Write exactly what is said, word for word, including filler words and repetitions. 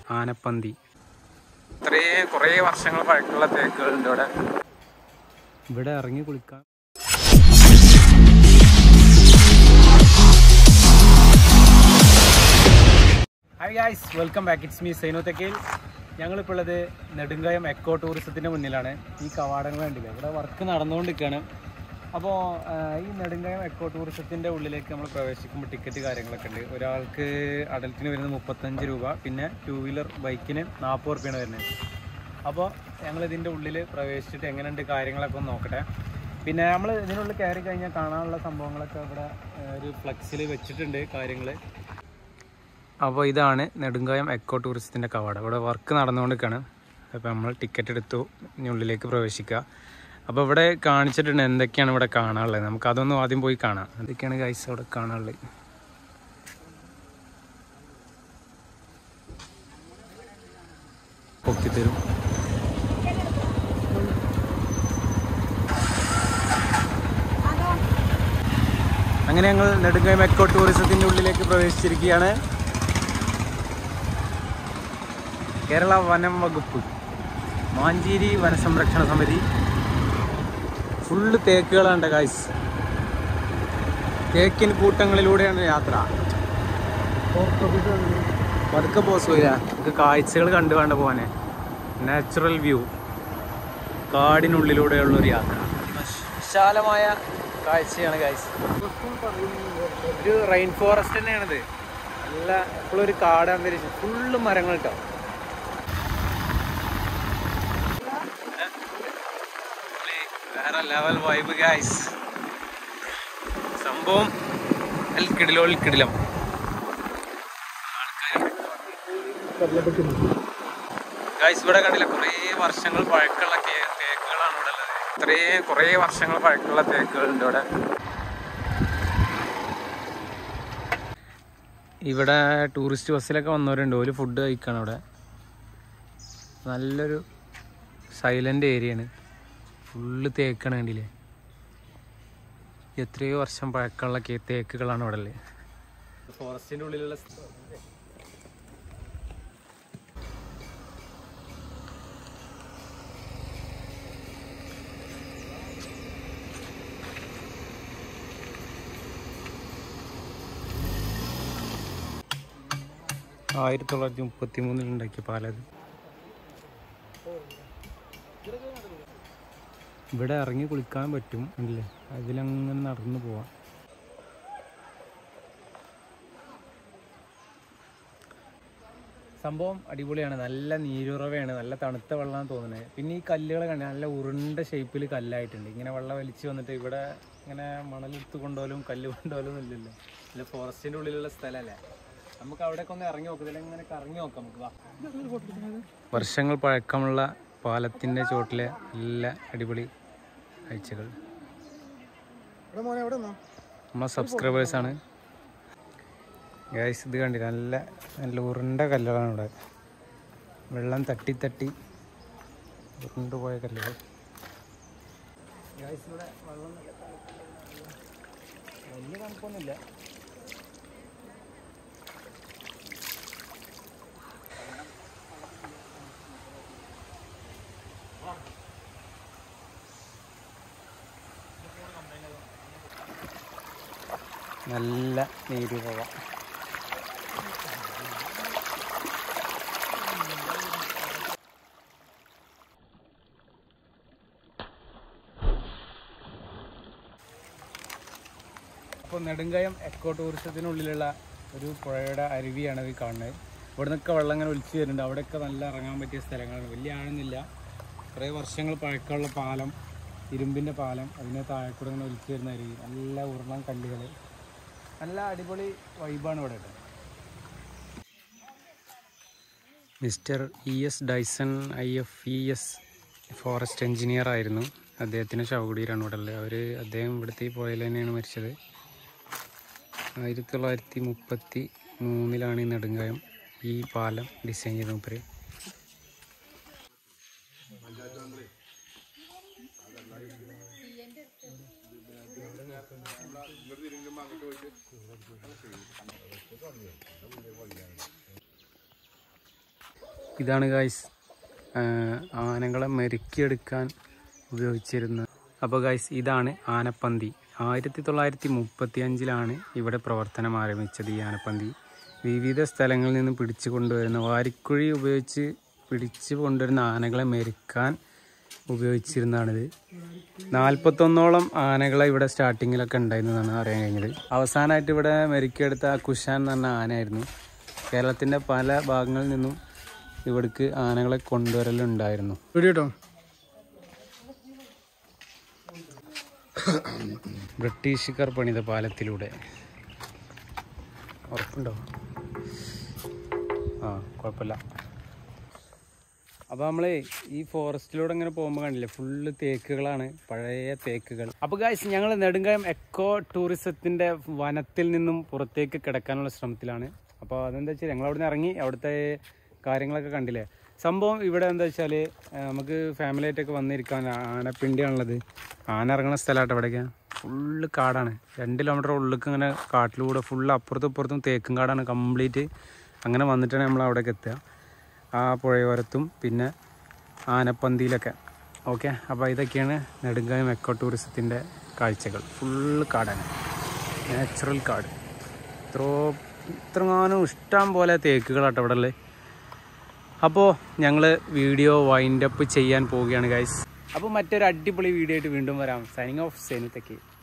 ആനപ്പന്തി. ഇത്രയും കുറേ വർഷങ്ങൾ പഴക്കമുള്ള തേക്കുകളുണ്ട് ഇവിടെ. ഇവിടെ ഇറങ്ങി കുളിക്കാൻ. Hi guys, welcome back. It's me Sainu Thekkayil. ഞങ്ങളിപ്പോൾ ഉള്ളത് നെടുങ്കയം എക്കോ ടൂറിസത്തിൻ്റെ മുന്നിലാണ്. ഈ കവാടങ്ങൾ കണ്ടില്ല, ഇവിടെ വർക്ക് നടന്നുകൊണ്ടിരിക്കുകയാണ്. അപ്പോൾ ഈ നെടുങ്കയം എക്കോ ടൂറിസത്തിൻ്റെ ഉള്ളിലേക്ക് നമ്മൾ പ്രവേശിക്കുമ്പോൾ ടിക്കറ്റ് കാര്യങ്ങളൊക്കെ ഉണ്ട്. ഒരാൾക്ക് അഡൽറ്റിന് വരുന്നത് മുപ്പത്തഞ്ച് രൂപ, പിന്നെ ടൂ വീലർ ബൈക്കിന് നാൽപ്പത് റുപ്യാണ് വരുന്നത്. അപ്പോൾ ഞങ്ങളിതിൻ്റെ ഉള്ളിൽ പ്രവേശിച്ചിട്ട് എങ്ങനെയുണ്ട് കാര്യങ്ങളൊക്കെ ഒന്ന് നോക്കട്ടെ. പിന്നെ നമ്മൾ ഇതിനുള്ളിൽ കയറി കഴിഞ്ഞാൽ കാണാനുള്ള സംഭവങ്ങളൊക്കെ ഇവിടെ ഒരു ഫ്ലെക്സിൽ വെച്ചിട്ടുണ്ട് കാര്യങ്ങൾ. അപ്പോൾ ഇതാണ് നെടുങ്കയം എക്കോ ടൂറിസത്തിൻ്റെ കവാടം. ഇവിടെ വർക്ക് നടന്നുകൊണ്ടിരിക്കുകയാണ്. അപ്പോൾ നമ്മൾ ടിക്കറ്റ് എടുത്തു, ഇനി ഉള്ളിലേക്ക് പ്രവേശിക്കുക. അപ്പോൾ ഇവിടെ കാണിച്ചിട്ടുണ്ട് എന്തൊക്കെയാണ് ഇവിടെ കാണാനുള്ളത്. നമുക്ക് അതൊന്നും ആദ്യം പോയി കാണാം. എന്തൊക്കെയാണ് ഗൈസ് അവിടെ കാണാനുള്ളത്. പൊക്കി തരും. അങ്ങനെ ഞങ്ങൾ നെടുങ്കയം എക്കോ ടൂറിസത്തിൻ്റെ ഉള്ളിലേക്ക് പ്രവേശിച്ചിരിക്കുകയാണ്. കേരള വനം വകുപ്പ്, മാഞ്ചേരി വനസംരക്ഷണ സമിതി. Full തേക്കുകളാണ് guys. തേക്കിൻ കൂട്ടങ്ങളിലൂടെയാണ് യാത്ര. പതുക്കെ പോസ് പോയില്ല, നമുക്ക് കാഴ്ചകൾ കണ്ടു വേണ്ട പോകാനെ. നാച്ചുറൽ വ്യൂ, കാടിനുള്ളിലൂടെയുള്ളൊരു യാത്ര. വിശാലമായ കാഴ്ചയാണ് ഗൈസ്. ഒരു റെയിൻ ഫോറസ്റ്റ് തന്നെയാണിത്. നല്ല ഇപ്പോഴൊരു കാട് അന്തരീക്ഷം, ഫുള്ള് മരങ്ങൾ കേട്ടോ. വേറെ ലെവൽ വൈബ് ഗൈസ്. സംഭവം അൽ കിടിലോൽ കിടിലം. ഗൈസ് ഇവിടെ കണ്ടില്ല, കുറേ വർഷങ്ങൾ പഴക്കമുള്ള തേക്കുകളാണ് ഇവിടെ ഉള്ളത്. ഇത്രയും കുറേ വർഷങ്ങൾ പഴക്കമുള്ള തേക്കുകളുണ്ട് ഇവിടെ. ഇവിടെ ടൂറിസ്റ്റ് ബസ്സിലൊക്കെ വന്നവരുണ്ട്. ഒരു ഫുഡ് കഴിക്കണം ഇവിടെ. നല്ലൊരു സൈലൻ്റ് ഏരിയയാണ്. ഫുള്ള് തേക്കാണ് കണ്ടില്ലേ. എത്രയോ വർഷം പഴക്കമുള്ള തേക്കുകളാണ് ഇവിടെ ഉള്ളത്. ഫോറസ്റ്റിൻ്റെ ഉള്ളിലുള്ള ആയിരത്തി തൊള്ളായിരത്തി മുപ്പത്തി മൂന്നിൽ ഉണ്ടാക്കിയ പാലത്. ഇവിടെ ഇറങ്ങി കുളിക്കാൻ പറ്റും അല്ലേ, അതിലങ്ങനെ നടന്നു പോവാം. സംഭവം അടിപൊളിയാണ്. നല്ല നീരുറവയാണ്, നല്ല തണുത്ത വെള്ളമാണ് തോന്നുന്നത്. പിന്നെ ഈ കല്ലുകൾ കണ്ട നല്ല ഉരുണ്ട ഷേപ്പിൽ കല്ലായിട്ടുണ്ട്. ഇങ്ങനെ വെള്ളം വലിച്ചു വന്നിട്ട് ഇവിടെ ഇങ്ങനെ മണലെടുത്ത് കൊണ്ടുപോലും കല്ല് കൊണ്ടുപോലും ഇല്ലല്ലോ. ഇല്ല, ഫോറസ്റ്റിൻ്റെ ഉള്ളിലുള്ള സ്ഥലമല്ലേ. നമുക്ക് അവിടെയൊക്കെ ഒന്ന് ഇറങ്ങി നോക്കാം. ഇതിലെങ്ങനെ ഇറങ്ങി നോക്കാം നമുക്ക്. വാ. വർഷങ്ങൾ പഴക്കമുള്ള പാലത്തിൻ്റെ ചോട്ടിലെ നല്ല അടിപൊളി കാഴ്ചകൾ. നമ്മളെ സബ്സ്ക്രൈബേഴ്സാണ് ഗൈസ്. ഇത് കണ്ടില്ല, നല്ല നല്ല ഉരുണ്ട കല്ലുകളാണ് ഇവിടെ. വെള്ളം തട്ടി തട്ടി ഉരുണ്ടുപോയ കല്ലുകൾ. ഗൈസ് ഇവിടെ വെള്ളം വലിയ തണുപ്പൊന്നുമില്ല. നല്ല നീരുറവ. അപ്പോൾ നെടുങ്കയം എക്കോ ടൂറിസത്തിനുള്ളിലുള്ള ഒരു പുഴയുടെ അരുവിയാണ് ഈ കാണുന്നത്. ഇവിടെ നിന്നൊക്കെ വെള്ളം ഇങ്ങനെ ഒലിച്ച് വരുന്നുണ്ട്. അവിടെയൊക്കെ നല്ല ഇറങ്ങാൻ പറ്റിയ സ്ഥലങ്ങളാണ്. വലിയ ആഴൊന്നുമില്ല. കുറേ വർഷങ്ങൾ പഴക്കമുള്ള പാലം, ഇരുമ്പിൻ്റെ പാലം, അതിനെ താഴെക്കൂടെ ഇങ്ങനെ ഒലിച്ച് വരുന്ന അരുവി. നല്ല ഉരുളൻ കല്ലുകൾ, നല്ല അടിപൊളി വൈബാണ് ഇവിടെ. Mister E S Dyson I F E S forest engineer ആയിരുന്നു. അദ്ദേഹത്തിൻ്റെ ശവകുടീരാണ് ഇവിടെ ഉള്ളത്. അവർ അദ്ദേഹം ഇവിടുത്തെ ഈ പുഴയിൽ തന്നെയാണ് മരിച്ചത്. ആയിരത്തി തൊള്ളായിരത്തി മുപ്പത്തി മൂന്നിലാണ് ഈ നെടുങ്കയം ഈ പാലം ഡിസൈൻ ചെയ്ത മൂപ്പര്. ഇതാണ് ഗൈസ് ആനകളെ മെരുക്കിയെടുക്കാൻ ഉപയോഗിച്ചിരുന്നത്. അപ്പോൾ ഗൈസ് ഇതാണ് ആനപ്പന്തി. ആയിരത്തി തൊള്ളായിരത്തി മുപ്പത്തി അഞ്ചിലാണ് ഇവിടെ പ്രവർത്തനം ആരംഭിച്ചത്. ഈ ആനപ്പന്തി വിവിധ സ്ഥലങ്ങളിൽ നിന്ന് പിടിച്ചു കൊണ്ടുവരുന്ന വാരിക്കുഴി ഉപയോഗിച്ച് പിടിച്ചു കൊണ്ടുവരുന്ന ആനകളെ മെരുക്കാൻ ഉപയോഗിച്ചിരുന്നതാണിത്. നാൽപ്പത്തൊന്നോളം ആനകളെ ഇവിടെ സ്റ്റാർട്ടിങ്ങിലൊക്കെ ഉണ്ടായിരുന്നതാണ് അറിയാൻ കഴിഞ്ഞത്. അവസാനമായിട്ട് ഇവിടെ മെരുക്കിയെടുത്ത കുഷാൻ എന്ന് പറഞ്ഞ ആനയായിരുന്നു. കേരളത്തിൻ്റെ പല ഭാഗങ്ങളിൽ നിന്നും ഇവിടേക്ക് ആനകളെ കൊണ്ടുവരലുണ്ടായിരുന്നു. കേട്ടോ, ബ്രിട്ടീഷുകാർ പണിത പാലത്തിലൂടെ ഉറപ്പുണ്ടോ? ആ കുഴപ്പമില്ല. അപ്പോൾ നമ്മൾ ഈ ഫോറസ്റ്റിലൂടെ ഇങ്ങനെ പോകുമ്പോൾ കണ്ടില്ലേ, ഫുള്ള് തേക്കുകളാണ്, പഴയ തേക്കുകൾ. അപ്പോൾ ഗൈസ് ഞങ്ങൾ നെടുങ്കയം എക്കോ ടൂറിസത്തിൻ്റെ വനത്തിൽ നിന്നും പുറത്തേക്ക് കിടക്കാനുള്ള ശ്രമത്തിലാണ്. അപ്പോൾ അതെന്താ വെച്ചാൽ ഞങ്ങൾ അവിടെ നിന്ന് ഇറങ്ങി അവിടുത്തെ കാര്യങ്ങളൊക്കെ കണ്ടില്ലേ. സംഭവം ഇവിടെ എന്താ വെച്ചാൽ നമുക്ക് ഫാമിലി ആയിട്ടൊക്കെ വന്നിരിക്കാൻ ആനപ്പിണ്ടിയാണുള്ളത്. ആന ഇറങ്ങുന്ന സ്ഥലമായിട്ട് അവിടേക്ക് ഫുള്ള് കാടാണ്. രണ്ട് കിലോമീറ്റർ ഉള്ളിലേക്ക് ഇങ്ങനെ കാട്ടിലൂടെ ഫുള്ള് അപ്പുറത്തും ഇപ്പുറത്തും തേക്കും കാടാണ് കംപ്ലീറ്റ്. അങ്ങനെ വന്നിട്ടാണ് നമ്മൾ അവിടേക്ക് എത്തുക, ആ പുഴയോരത്തും പിന്നെ ആനപ്പന്തിയിലൊക്കെ. ഓക്കെ, അപ്പോൾ ഇതൊക്കെയാണ് നെടുങ്കയം എക്കോ ടൂറിസത്തിൻ്റെ കാഴ്ചകൾ. ഫുള്ള് കാടാണ്, നാച്ചുറൽ കാട്. ഇത്രോ ഇത്രങ്ങാനും ഇഷ്ടം പോലെ തേക്കുകളാട്ടോ ഇവിടെ ഉള്ളത്. അപ്പോൾ ഞങ്ങൾ വീഡിയോ വൈൻഡപ്പ് ചെയ്യാൻ പോവുകയാണ് ഗൈസ്. അപ്പോൾ മറ്റൊരു അടിപൊളി വീഡിയോ ആയിട്ട് വീണ്ടും വരാം. Signing off Sainu തെക്കേയിൽ.